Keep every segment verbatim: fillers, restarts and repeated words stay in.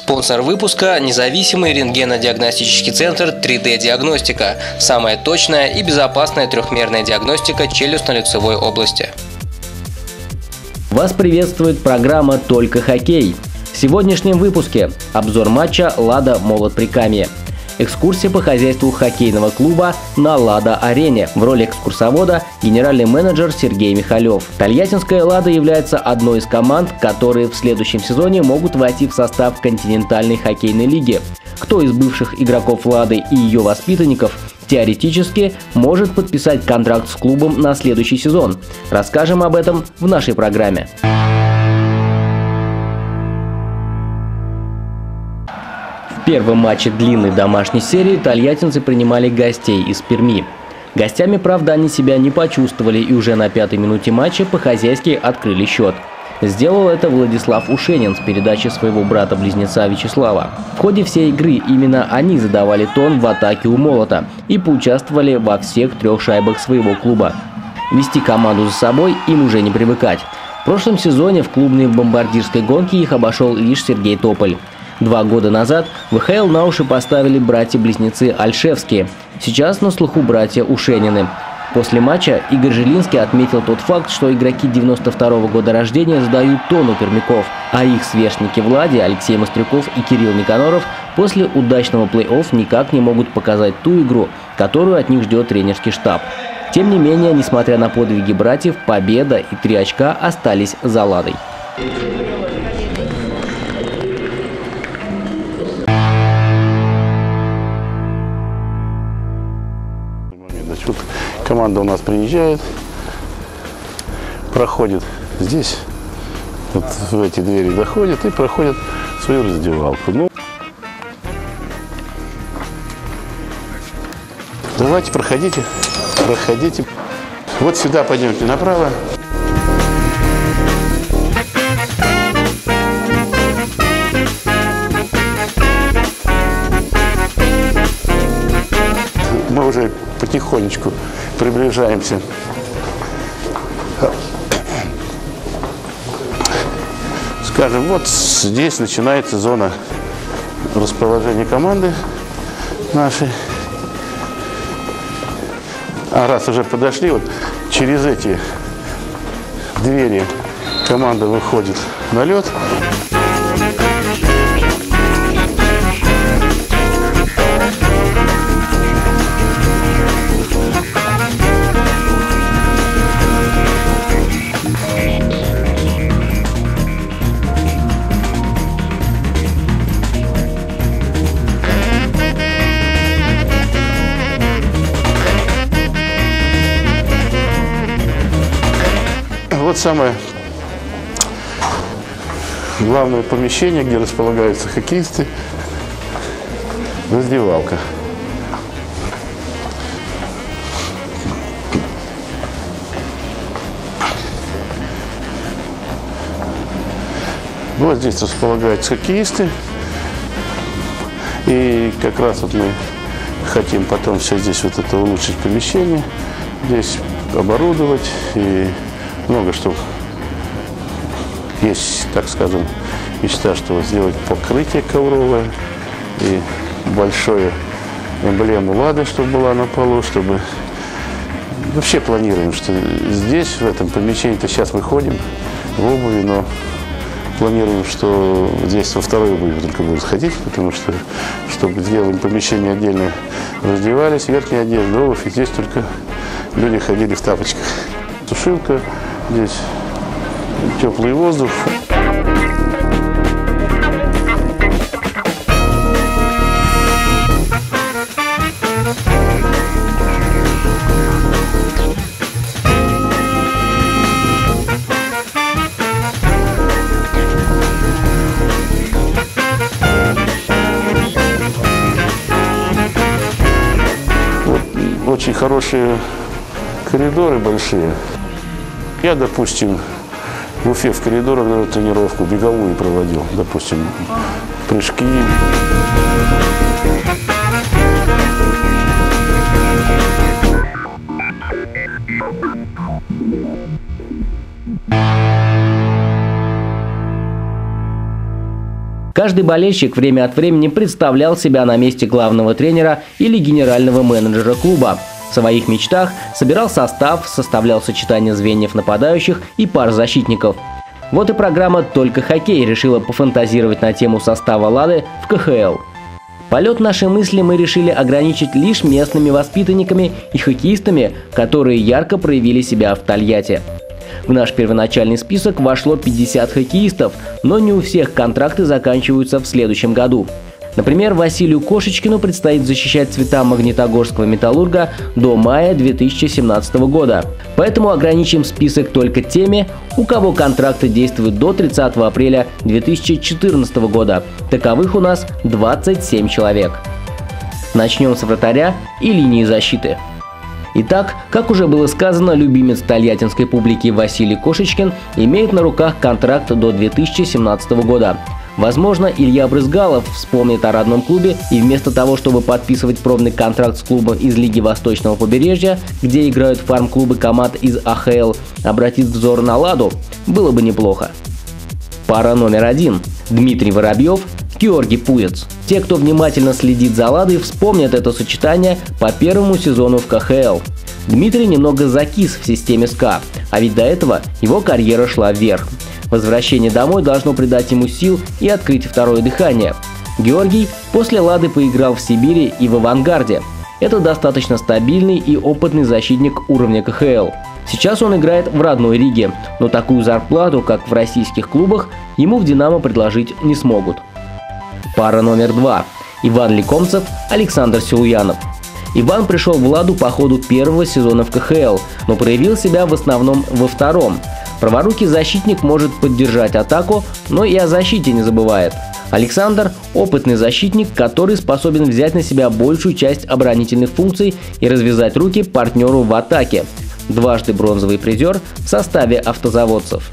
Спонсор выпуска – независимый рентгенодиагностический центр три дэ Диагностика. Самая точная и безопасная трехмерная диагностика челюстно-лицевой области. Вас приветствует программа «Только хоккей». В сегодняшнем выпуске обзор матча «Лада-Молот-Прикамье». Экскурсия по хозяйству хоккейного клуба на «Лада-арене». В роли экскурсовода генеральный менеджер Сергей Михалев. Тольяттинская «Лада» является одной из команд, которые в следующем сезоне могут войти в состав континентальной хоккейной лиги. Кто из бывших игроков «Лады» и ее воспитанников теоретически может подписать контракт с клубом на следующий сезон? Расскажем об этом в нашей программе. В первом матче длинной домашней серии тольяттинцы принимали гостей из Перми. Гостями, правда, они себя не почувствовали и уже на пятой минуте матча по-хозяйски открыли счет. Сделал это Владислав Ушенин с передачи своего брата-близнеца Вячеслава. В ходе всей игры именно они задавали тон в атаке у «Молота» и поучаствовали во всех трех шайбах своего клуба. Вести команду за собой им уже не привыкать. В прошлом сезоне в клубной бомбардирской гонке их обошел лишь Сергей Тополь. Два года назад вэ ха эл на уши поставили братья-близнецы Альшевские. Сейчас на слуху братья Ушенины. После матча Игорь Жилинский отметил тот факт, что игроки девяносто второго года рождения задают тон у пермяков, а их сверстники в «Ладе» Алексей Мастрюков и Кирилл Никаноров после удачного плей-офф никак не могут показать ту игру, которую от них ждет тренерский штаб. Тем не менее, несмотря на подвиги братьев, победа и три очка остались за «Ладой». Вот команда у нас приезжает, проходит здесь, вот в эти двери заходит и проходит свою раздевалку. Ну, давайте, проходите, проходите. Вот сюда пойдемте направо. Мы уже потихонечку приближаемся. Скажем, вот здесь начинается зона расположения команды нашей. А раз уже подошли, вот через эти двери команда выходит на лед. Вот самое главное помещение, где располагаются хоккеисты, раздевалка. Вот здесь располагаются хоккеисты. И как раз вот мы хотим потом все здесь вот это улучшить помещение, здесь оборудовать и много что есть, так скажем, мечта, что вот сделать покрытие ковровое и большое эмблему «Лады», чтобы была на полу, чтобы... Вообще планируем, что здесь, в этом помещении-то сейчас мы ходим в обуви, но планируем, что здесь во второй обуви только будут ходить, потому что, чтобы сделали помещение отдельно, раздевались, верхняя одежда, обувь, и здесь только люди ходили в тапочках. Сушилка. Здесь теплый воздух. Вот, очень хорошие коридоры большие. Я, допустим, в Уфе в коридорах даже тренировку беговую проводил, допустим, прыжки. Каждый болельщик время от времени представлял себя на месте главного тренера или генерального менеджера клуба. В своих мечтах собирал состав, составлял сочетание звеньев нападающих и пар защитников. Вот и программа «Только хоккей» решила пофантазировать на тему состава «Лады» в ка ха эл. Полет нашей мысли мы решили ограничить лишь местными воспитанниками и хоккеистами, которые ярко проявили себя в Тольятти. В наш первоначальный список вошло пятьдесят хоккеистов, но не у всех контракты заканчиваются в следующем году. Например, Василию Кошечкину предстоит защищать цвета Магнитогорского «Металлурга» до мая две тысячи семнадцатого года. Поэтому ограничим список только теми, у кого контракты действуют до тридцатого апреля две тысячи четырнадцатого года. Таковых у нас двадцать семь человек. Начнем с вратаря и линии защиты. Итак, как уже было сказано, любимец тольяттинской публики Василий Кошечкин имеет на руках контракт до две тысячи семнадцатого года. Возможно, Илья Брызгалов вспомнит о родном клубе и вместо того, чтобы подписывать пробный контракт с клубом из Лиги Восточного побережья, где играют фарм-клубы команд из а ха эл, обратит взор на «Ладу». Было бы неплохо. Пара номер один. Дмитрий Воробьев, Георгий Пуец. Те, кто внимательно следит за «Ладой», вспомнят это сочетание по первому сезону в ка ха эл. Дмитрий немного закис в системе СКА, а ведь до этого его карьера шла вверх. Возвращение домой должно придать ему сил и открыть второе дыхание. Георгий после «Лады» поиграл в Сибири и в «Авангарде». Это достаточно стабильный и опытный защитник уровня ка ха эл. Сейчас он играет в родной Риге, но такую зарплату, как в российских клубах, ему в «Динамо» предложить не смогут. Пара номер два. Иван Лекомцев, Александр Силуянов. Иван пришел в «Ладу» по ходу первого сезона в ка ха эл, но проявил себя в основном во втором. Праворукий защитник может поддержать атаку, но и о защите не забывает. Александр – опытный защитник, который способен взять на себя большую часть оборонительных функций и развязать руки партнеру в атаке. Дважды бронзовый призер в составе автозаводцев.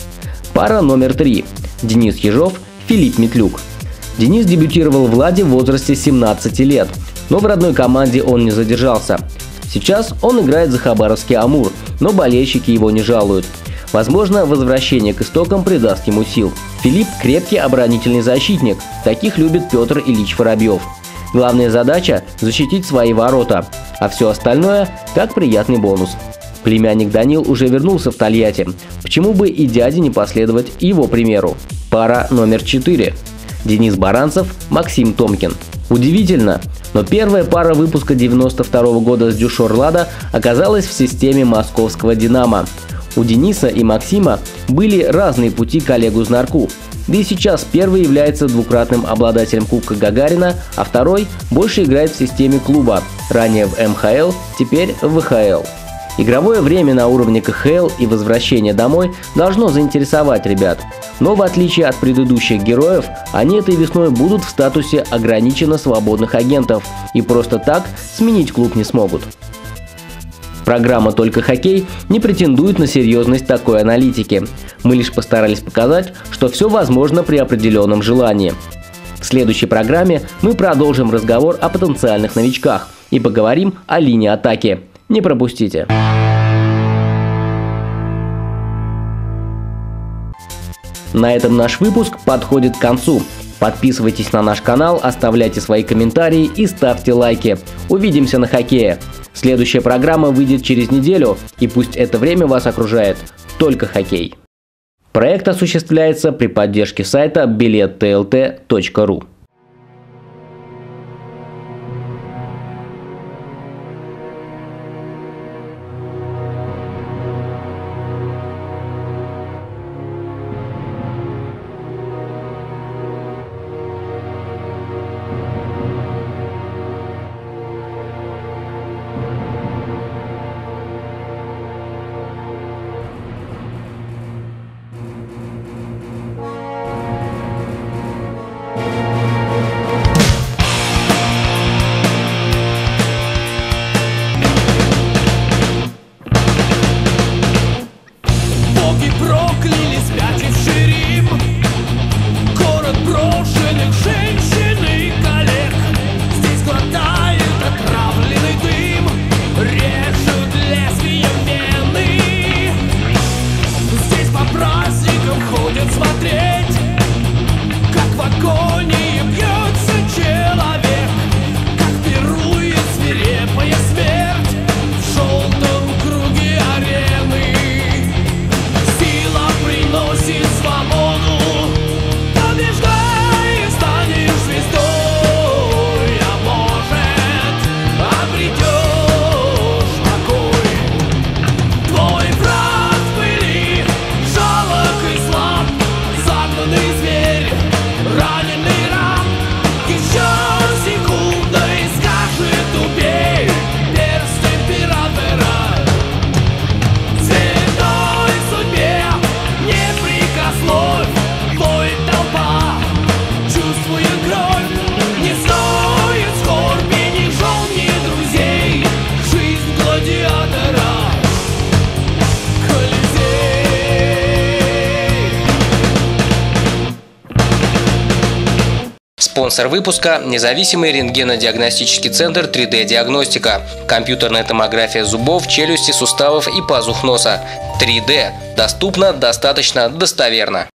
Пара номер три. Денис Ежов, Филипп Метлюк. Денис дебютировал в «Ладе» в возрасте семнадцати лет, но в родной команде он не задержался. Сейчас он играет за хабаровский «Амур», но болельщики его не жалуют. Возможно, возвращение к истокам придаст ему сил. Филипп – крепкий оборонительный защитник. Таких любит Петр Ильич Воробьев. Главная задача – защитить свои ворота, а все остальное – как приятный бонус. Племянник Данил уже вернулся в Тольятти. Почему бы и дяде не последовать его примеру? Пара номер четыре. Денис Баранцев, Максим Томкин. Удивительно, но первая пара выпуска девяносто второго года с Дюшор «Лада» оказалась в системе московского «Динамо». У Дениса и Максима были разные пути к Олегу Знарку. Да и сейчас первый является двукратным обладателем Кубка Гагарина, а второй больше играет в системе клуба, ранее в эм ха эл, теперь в вэ ха эл. Игровое время на уровне ка ха эл и возвращение домой должно заинтересовать ребят. Но в отличие от предыдущих героев, они этой весной будут в статусе ограниченно свободных агентов и просто так сменить клуб не смогут. Программа «Только хоккей» не претендует на серьезность такой аналитики. Мы лишь постарались показать, что все возможно при определенном желании. В следующей программе мы продолжим разговор о потенциальных новичках и поговорим о линии атаки. Не пропустите! На этом наш выпуск подходит к концу. Подписывайтесь на наш канал, оставляйте свои комментарии и ставьте лайки. Увидимся на хоккее! Следующая программа выйдет через неделю, и пусть это время вас окружает только хоккей. Проект осуществляется при поддержке сайта билет тэ эл тэ точка ру. Смотреть, как вокруг Спонсор выпуска – независимый рентгенодиагностический центр три дэ диагностика. Компьютерная томография зубов, челюсти, суставов и пазух носа. три дэ. Доступно, достаточно, достоверно.